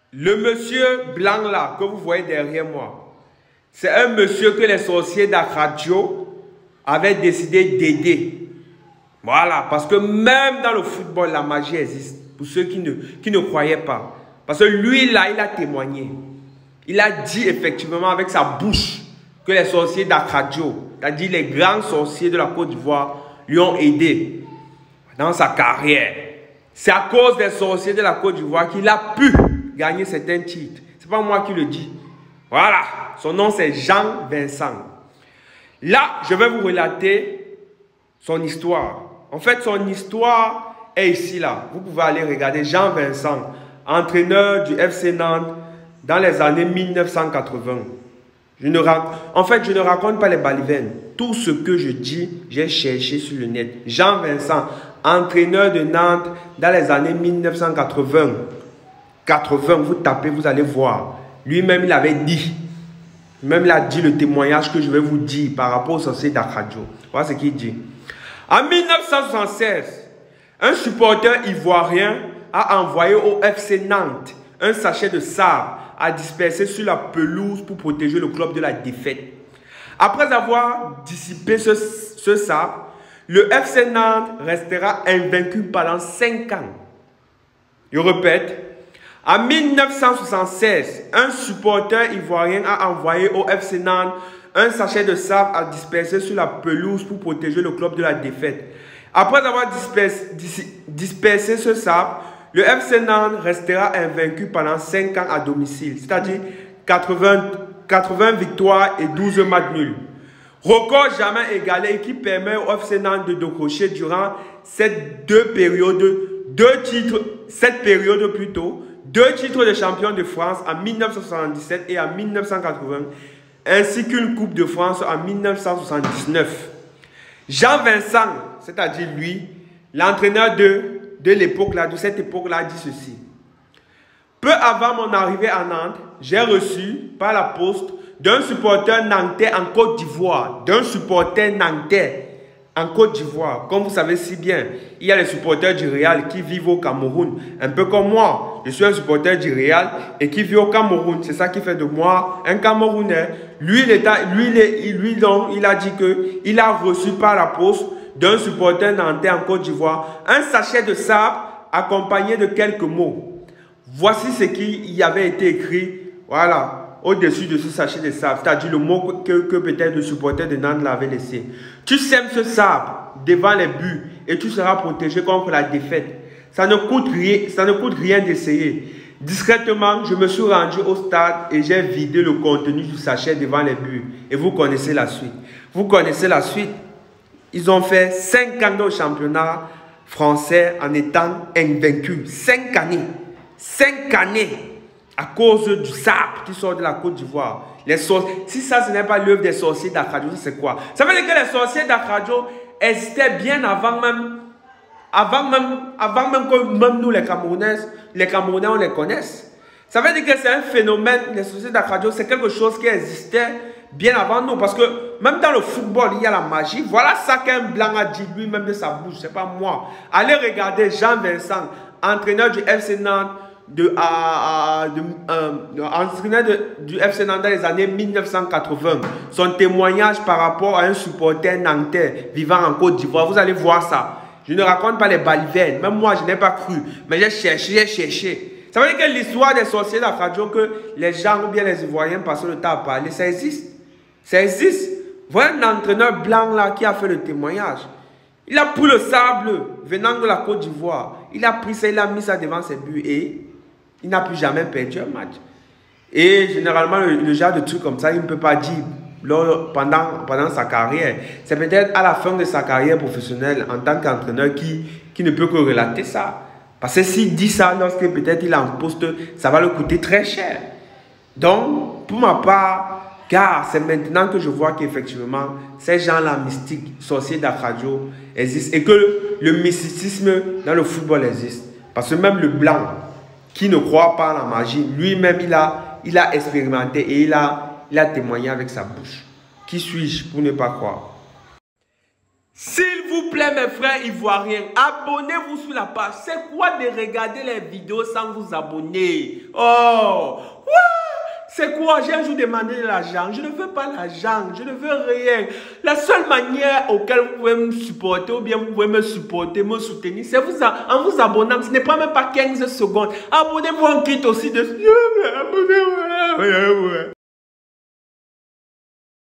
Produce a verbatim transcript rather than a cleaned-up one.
Le monsieur blanc là, que vous voyez derrière moi, c'est un monsieur que les sorciers d'Akradjo avaient décidé d'aider. Voilà, parce que même dans le football, la magie existe. Pour ceux qui ne, qui ne croyaient pas. Parce que lui là, il a témoigné. Il a dit effectivement avec sa bouche que les sorciers d'Akradjo, c'est-à-dire les grands sorciers de la Côte d'Ivoire, lui ont aidé dans sa carrière. C'est à cause des sorciers de la Côte d'Ivoire qu'il a pu gagner certains titres. Ce n'est pas moi qui le dis. Voilà. Son nom, c'est Jean Vincent. Là, je vais vous relater son histoire. En fait, son histoire est ici, là. Vous pouvez aller regarder Jean Vincent, entraîneur du F C Nantes dans les années mille neuf cent quatre-vingts. Je ne en fait, je ne raconte pas les balivernes. Tout ce que je dis, j'ai cherché sur le net. Jean Vincent, entraîneur de Nantes dans les années mille neuf cent quatre-vingts. quatre-vingts, vous tapez, vous allez voir. Lui-même, il avait dit, même il a dit le témoignage que je vais vous dire par rapport au sorcier d'Akradjo. Voilà ce qu'il dit. En mille neuf cent soixante-seize, un supporter ivoirien a envoyé au F C Nantes un sachet de sable à disperser sur la pelouse pour protéger le club de la défaite. Après avoir dissipé ce, ce sable, le F C Nantes restera invaincu pendant cinq ans. Je répète, en mille neuf cent soixante-seize, un supporter ivoirien a envoyé au F C Nantes un sachet de sable à disperser sur la pelouse pour protéger le club de la défaite. Après avoir dispersé, dispersé ce sable, le F C Nantes restera invaincu pendant cinq ans à domicile, c'est-à-dire quatre-vingts, quatre-vingts victoires et douze matchs nuls. Record jamais égalé qui permet au F C Nantes de décrocher durant cette deux périodes, deux titres, cette période plutôt, deux titres de champion de France en mille neuf cent soixante-dix-sept et en mille neuf cent quatre-vingts, ainsi qu'une Coupe de France en mille neuf cent soixante-dix-neuf. Jean Vincent, c'est-à-dire lui, l'entraîneur de, de l'époque là, de cette époque-là, dit ceci. Peu avant mon arrivée à Nantes, j'ai reçu par la poste d'un supporter nantais en Côte d'Ivoire, d'un supporter nantais en Côte d'Ivoire. Comme vous savez si bien, il y a les supporters du Real qui vivent au Cameroun, un peu comme moi. Je suis un supporter du Real et qui vit au Cameroun. C'est ça qui fait de moi un Camerounais. Lui, il, est, lui, il, est, lui donc, il a dit qu'il a reçu par la poste d'un supporter nantais en Côte d'Ivoire un sachet de sable accompagné de quelques mots. Voici ce qui y avait été écrit, voilà, au-dessus de ce sachet de sable, c'est-à-dire le mot que, que peut-être le supporter de Nantes l'avait laissé. Tu sèmes ce sable devant les buts et tu seras protégé contre la défaite. Ça ne coûte rien, ça ne coûte rien d'essayer. Discrètement, je me suis rendu au stade et j'ai vidé le contenu du sachet devant les buts. Et vous connaissez la suite. Vous connaissez la suite. Ils ont fait cinq années au championnat français en étant invaincus. Cinq années. Cinq années. À cause du sable qui sort de la Côte d'Ivoire. Si ça, ce n'est pas l'œuvre des sorciers d'Akradjo, c'est quoi? Ça veut dire que les sorciers d'Akradjo existaient bien avant même, avant même, avant même que même nous, les Camerounais, les Camerounais, on les connaisse. Ça veut dire que c'est un phénomène, les sorciers d'Akradjo, c'est quelque chose qui existait bien avant nous. Parce que même dans le football, il y a la magie. Voilà ça qu'un blanc a dit lui-même de sa bouche, c'est pas moi. Allez regarder Jean Vincent, entraîneur du F C Nantes, de, à, à, de, euh, de, entraîneur de, du F C Nantes dans les années mille neuf cent quatre-vingts. Son témoignage par rapport à un supporter nantais vivant en Côte d'Ivoire. Vous allez voir ça. Je ne raconte pas les balivernes. Même moi, je n'ai pas cru. Mais j'ai cherché, j'ai cherché. Ça veut dire que l'histoire des sorciers d'Akradjo, que les gens ou bien les Ivoiriens passent le temps à parler, ça existe. Ça existe. Voilà un entraîneur blanc là qui a fait le témoignage. Il a pris le sable venant de la Côte d'Ivoire. Il a pris ça, il a mis ça devant ses buts et il n'a plus jamais perdu un match. Et généralement, le, le genre de truc comme ça, il ne peut pas dire lors, pendant, pendant sa carrière. C'est peut-être à la fin de sa carrière professionnelle en tant qu'entraîneur qui, qui ne peut que relater ça. Parce que s'il dit ça lorsque peut-être il est en poste, ça va le coûter très cher. Donc, pour ma part, car c'est maintenant que je vois qu'effectivement, ces gens-là mystiques, sorciers d'Akradjo, existent et que le, le mysticisme dans le football existe. Parce que même le blanc, qui ne croit pas en la magie, lui-même, il a, il a expérimenté et il a, il a témoigné avec sa bouche. Qui suis-je pour ne pas croire? S'il vous plaît, mes frères ivoiriens, abonnez-vous sur la page. C'est quoi de regarder les vidéos sans vous abonner? Oh, c'est quoi? J'ai un jour demandé de l'argent. Je ne veux pas l'argent. Je ne veux rien. La seule manière auquel vous pouvez me supporter ou bien vous pouvez me supporter, me soutenir, c'est vous, en vous abonnant. Ce n'est pas même pas quinze secondes. Abonnez-vous en quitte aussi dessus. Abonnez-vous.